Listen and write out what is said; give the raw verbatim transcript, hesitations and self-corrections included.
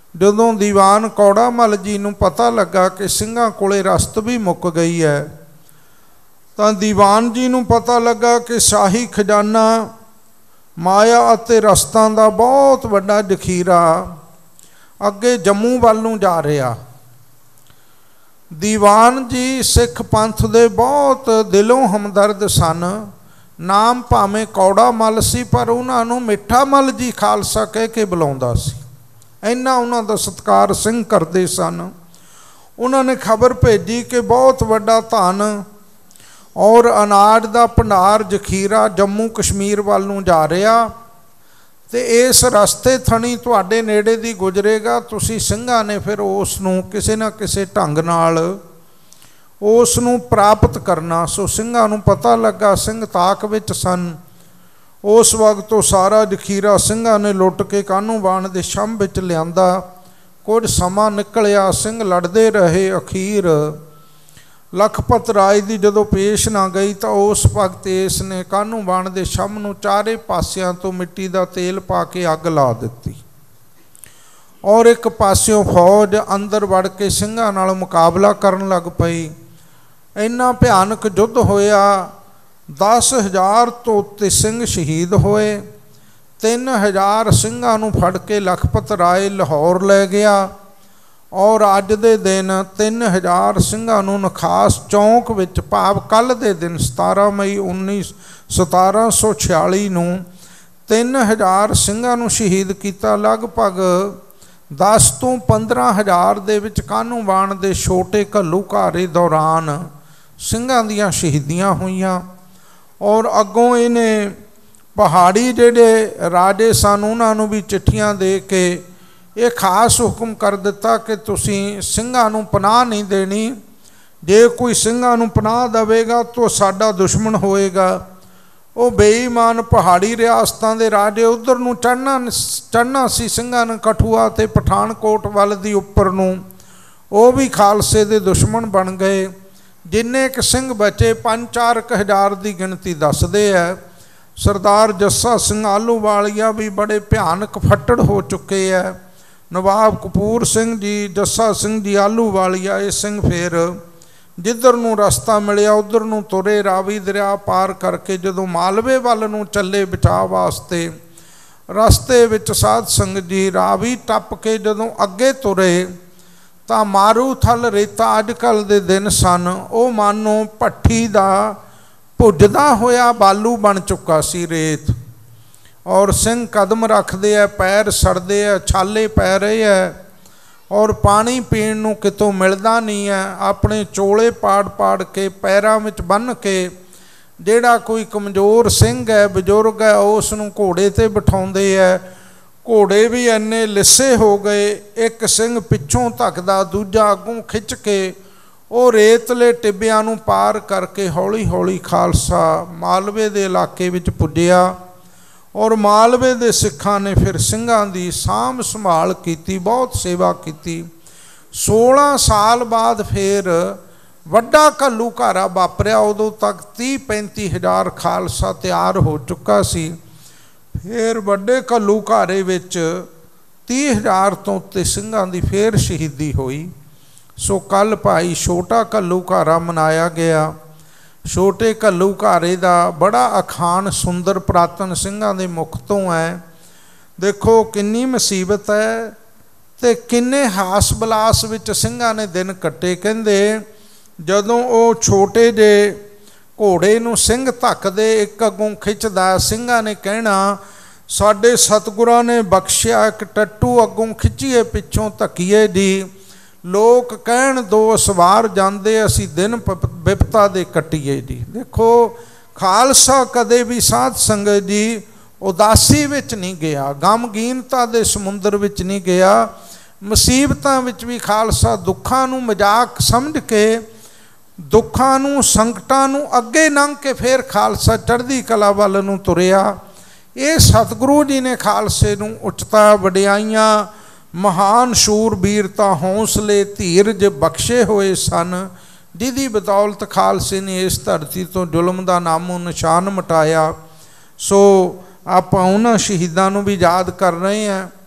जदों दीवान कौड़ा मल जी नूं पता लगा कि ਸਿੰਘਾਂ कोले रस्त भी मुक गई है, तो दीवान जी नूं पता लगा कि शाही खजाना माया अते रस्तां दा बहुत वड्डा जखीरा अगे जम्मू वल नूं जा रहा। दीवान जी सिख पंथ दे बहुत दिलों हमदर्द सन। नाम भावें कौड़ा मल सी, पर उन्हां नूं मिठा मल जी खालसा कह के बुलाउंदा सी। इन्ना उन्हां दा सत्कार सिंह करदे सन। उन्होंने खबर भेजी कि बहुत वड्डा धन और अनाज का भंडार जखीरा जम्मू कश्मीर वाल नूं जा रहा, तो इस रस्ते थणी तुहाडे नेड़े दी गुजरेगा। तुसीं ਸਿੰਘਾਂ ने फिर उस नूं किसी ना किसी ढंग नाल उस नूं प्राप्त करना। सो ਸਿੰਘਾਂ नूं पता लगा, सिंह ताक विच सन। उस वक्त तो सारा जखीरा ਸਿੰਘਾਂ ने लुट के कानूवान के छंभ विच लिआंदा। कुछ समा निकलिया, सिंह लड़ते रहे। अखीर लखपत राय की जदों पेश ना गई, तो उस भगत इस ने कानूवान के छंभ नूं चारे पासियां तो मिट्टी का तेल पा के अग ला दी, और एक पासियों फौज अंदर वड़ के ਸਿੰਘਾਂ नाल मुकाबला करन लग पई। इन्ना भयानक युद्ध होया। दस हज़ार तो उत्ते सिंह शहीद होए। तीन हज़ार ਸਿੰਘਾਂ नूं फड़ के लखपत राय लाहौर लै गया, और अज दे दिन तीन हज़ार ਸਿੰਘਾਂ नूं नखास चौंक विच, भाव कल दे दिन सतारह मई उन्नीस सतारह सौ छियाली नूं तीन हज़ार ਸਿੰਘਾਂ नूं शहीद किया। लगभग दस तो पंद्रह हज़ार दे विच कानूवान दे छोटे घल्लूघारे दौरान ਸਿੰਘਾਂ दीयां शहीदियां होईयां। और अगों इन्हें पहाड़ी जेडे राजे सन उन्हां नूं भी चिट्ठियां दे के ये खास हुक्म कर दिता कि तुसीं ਸਿੰਘਾਂ नूं पनाह नहीं देनी। जे कोई ਸਿੰਘਾਂ नूं पनाह देवेगा तो साडा दुश्मन होएगा। वो बेईमान पहाड़ी रियासतां दे राजे उधर नूं चढ़ना चढ़ना सी ਸਿੰਘਾਂ ने कठुआ ते पठानकोट वल दी उपर नूं, वो भी खालसे दे दुश्मन बन गए। जिन्ने क सिंह बचे पंज चार क हज़ार की गिनती दसदे है। सरदार जस्सा सिंह आलूवालिया भी बड़े भयानक फट्टड़ हो चुके है। नवाब कपूर सिंह जी, जस्सा सिंह जी आलूवालिया, ये सिंह फिर जिधर नूं रस्ता मिलिया उधर नूं तुरे। रावी दरिया पार करके जदों मालवे वल नूं चले बचाव वास्ते, रस्ते विच साध संगत जी रावी टप के जदों अगे तुरे, तो मारूथल रेता अजकल दे दिन सन, वो मानो भट्ठी का भुजदा होया बालू बन चुका सी रेत। और सिंह कदम रखते हैं, पैर सड़ते हैं, छाले पै रहे हैं, और पानी पीण नूं कितों मिलदा नहीं है। अपने चोले पाड़ पाड़ के पैरां विच बन के जिहड़ा कोई कमज़ोर सिंह है, बजुर्ग है, उस नूं घोड़े ते बिठाउंदे है। घोड़े भी इन्ने लिस्से हो गए, एक सिंह पिछों धकदा, दूजा अगों खिंच के वो रेतले टिब्बियां नूं पार करके हौली हौली खालसा मालवे दे इलाके विच पुज्जिया। और मालवे दे सिखां ने फिर ਸਿੰਘਾਂ दी सांभ संभाल की, बहुत सेवा की। सोलह साल बाद फिर वड्डा घल्लूघारा वापरिया। उदों तक तीह पैंती हज़ार खालसा तैयार हो चुका सी। फिर वड्डे घल्लूघारे विच तीह हज़ार तो उत्ते ਸਿੰਘਾਂ दी फिर शहीदी हुई। सो कल भाई छोटा घल्लूघारा मनाया गया। छोटे घल्लूघारे का बड़ा अखान सुंदर पुरातन ਸਿੰਘਾਂ दे मुख तो है। देखो किन्नी मुसीबत है, तो किन्ने हास बलास विच ਸਿੰਘਾਂ ने दिन कट्टे। कहंदे जदों वो छोटे जे घोड़े नूं सिंह धकदे, एक अगों खिंचदा, ਸਿੰਘਾਂ ने कहना साडे सतगुरां ने बख्शिया, एक टट्टू अगों खिंचीए पिछों धकीए जी। लोग कहण दो सवार जाते, असी दिन विपता दे कट्टीए जी। देखो खालसा कदे भी साध संगत जी उदासी विच नहीं गया, गमगीनता दे समुंदर विच नहीं गया। मुसीबतां विच भी खालसा दुखां नूं मजाक समझ के, दुखां नूं संकटां नूं अगे लंघ के फिर खालसा चढ़दी कला वल नूं तुरिया। ये सतगुरु जी ने खालसे नूं उच्चता वडियाइयां, महान शूरबीरता, हौसले, धीरज बख्शे हुए सन, जिहदी बदौलत खालसे ने इस धरती तो जुल्म का नामो निशान मिटाया। सो आपां उन्हां शहीदां नूं भी याद कर रहे हैं।